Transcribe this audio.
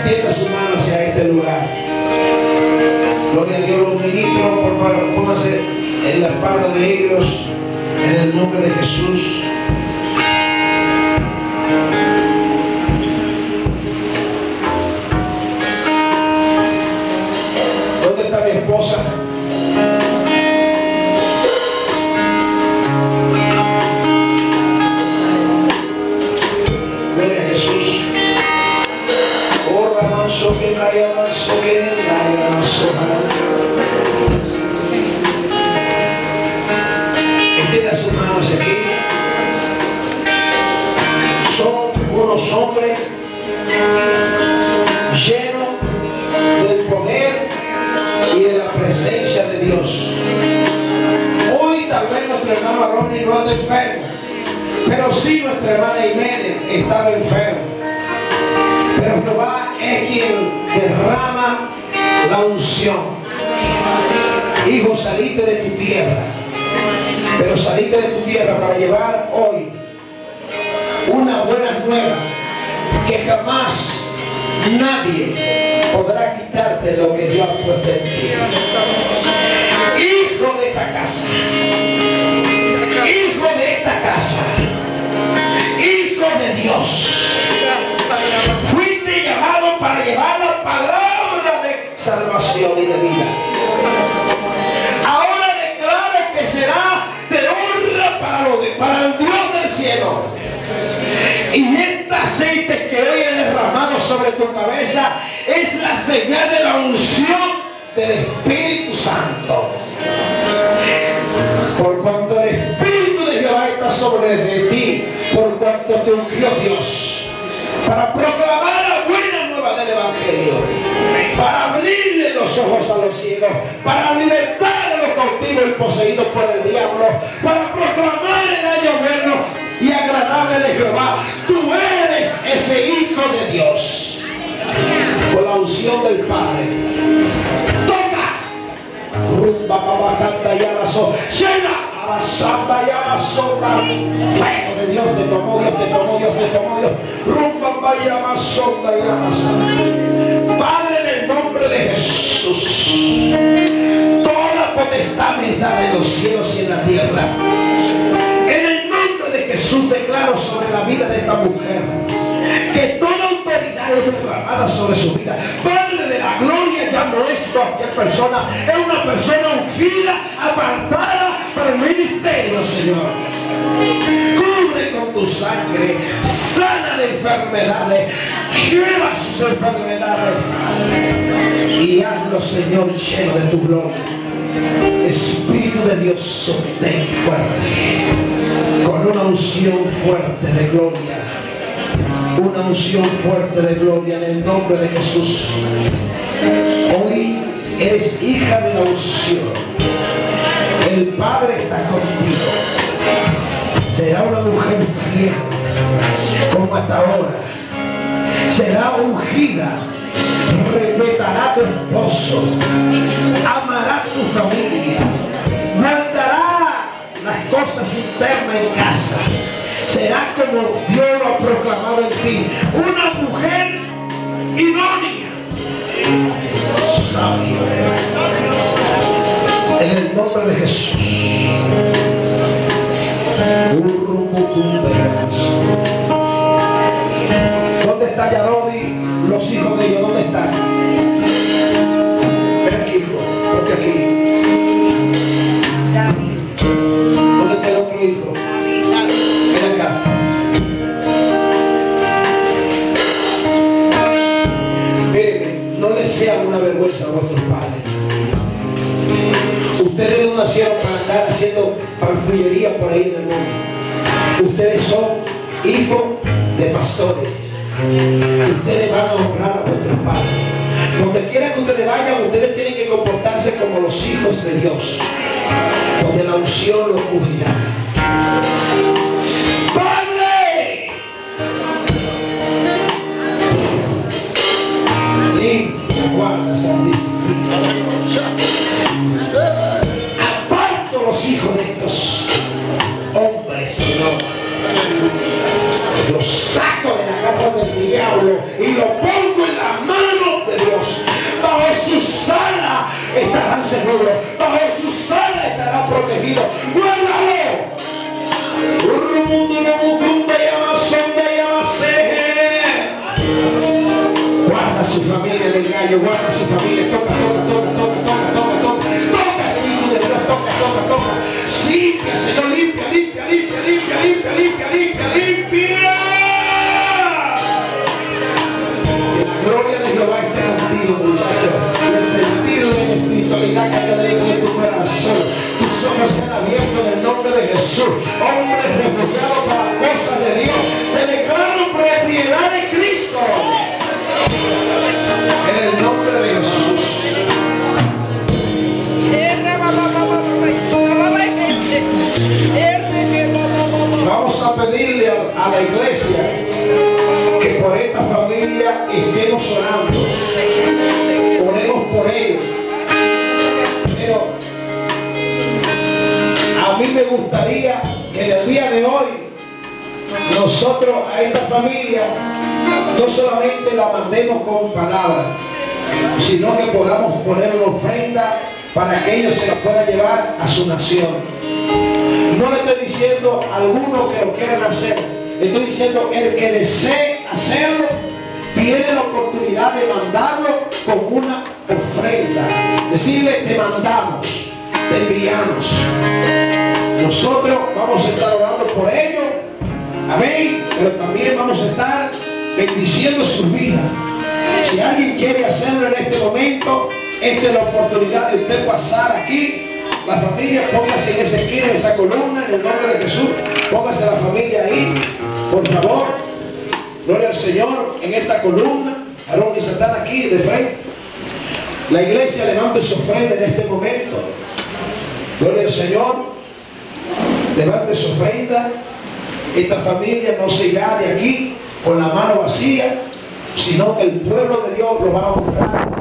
extienda su mano hacia este lugar. Gloria a Dios, los ministros, por favor, pónganse en la espalda de ellos, en el nombre de Jesús. ¿Dónde está mi esposa? Gloria a Jesús. Extienda sus manos aquí. Son unos hombres llenos del poder y de la presencia de Dios. Hoy tal vez nuestro hermano Ronnie no anda enfermo, pero sí nuestra hermana Jiménez estaba enferma. Pero Jehová es quien derrama la unción. Hijo, salite de tu tierra. Pero salite de tu tierra para llevar hoy una buena nueva que jamás nadie podrá quitarte lo que Dios ha puesto en ti. Hijo de esta casa. Hijo de esta casa. Hijo de Dios. Fuiste llamado para llevar la palabra de salvación y de vida. Ahora declaro que será de honra para el Dios del cielo. Y este aceite que hoy he derramado sobre tu cabeza es la señal de la unción del Espíritu Santo. Por cuanto el Espíritu de Jehová está sobre de ti, por cuanto te ungió Dios, para proclamar la buena nueva del Evangelio, para abrirle los ojos a los ciegos, para libertar a los cautivos y poseídos por el diablo, para proclamar el año bueno y agradable de Jehová. Tú eres ese hijo de Dios, con la unción del Padre. Toca. Rumba, babacanta, llamazo. Llena. Santa llama sombra. Fuego de Dios te tomó, Dios te tomó, Dios te tomó, Dios. Rumba, llama sombra, llama santa. Padre, en el nombre de Jesús, toda potestad me da en los cielos y en la tierra. En el nombre de Jesús declaro sobre la vida de esta mujer que toda autoridad es derramada sobre su vida. Padre de la gloria, llamo esto a cualquier persona. Es una persona ungida, apartada para el ministerio, Señor. Cubre con tu sangre, sana de enfermedades, lleva sus enfermedades y hazlo, Señor, lleno de tu gloria. Espíritu de Dios, sostén fuerte, con una unción fuerte de gloria. Una unción fuerte de gloria en el nombre de Jesús. Hoy eres hija de la unción. El Padre está contigo. Será una mujer fiel como hasta ahora. Será ungida. Respetará a tu esposo. Amará a tu familia. Mandará las cosas internas en casa. Será como Dios lo ha proclamado en ti. Una mujer idónea. Sabio. En el nombre de Jesús. ¿Dónde está Yarodi? Los hijos de ellos, ¿dónde están? Ven aquí, hijo. Ponte aquí. ¿Dónde está el otro hijo? Ven acá. Miren, no les sea una vergüenza a vuestros padres. Ustedes no nacieron para andar haciendo farfullería por ahí en el mundo. Ustedes son hijos de pastores. Ustedes van a honrar a vuestros padres. Donde quiera que ustedes vayan, ustedes tienen que comportarse como los hijos de Dios, donde la unción los cubrirá. ¡Padre! Limpia, guarda, santifica. Aparto los hijos de estos hombres, Señor. Los saco de la garra del diablo y lo pongo en la mano seguido. ¡Guárdalo! Guarda su familia del engaño, guarda su familia. Toca, Espíritu de Dios, toca. Limpia, Señor, limpia. Que la gloria de Jehová esté contigo, muchachos. Y el sentido de la espiritualidad caiga dentro de tu corazón. Tus ojos sean abiertos en el nombre de Jesús. Hombres refugiados para cosas de Dios. Te declaro propiedad de Cristo. En el nombre de Jesús. Vamos a pedirle a la iglesia que por esta familia estemos orando. Oremos por ellos. Pero a mí me gustaría que en el día de hoy nosotros a esta familia no solamente la mandemos con palabras, sino que podamos poner una ofrenda para que ellos se la puedan llevar a su nación. No le estoy diciendo a algunos que lo quieran hacer, le estoy diciendo el que desee hacerlo tiene la oportunidad de mandarlo con una ofrenda. Decirle: te mandamos, te enviamos. Nosotros vamos a estar orando por ellos, amén, pero también vamos a estar bendiciendo su vida. Si alguien quiere hacerlo en este momento, esta es la oportunidad de usted pasar aquí. La familia, póngase en esa esquina, en esa columna, en el nombre de Jesús. Póngase la familia ahí, por favor. Gloria al Señor, en esta columna. Aarón y Satán aquí de frente. La iglesia levanta su ofrenda en este momento. Gloria al Señor. Levante su ofrenda. Esta familia no se irá de aquí con la mano vacía, sino que el pueblo de Dios lo va a honrar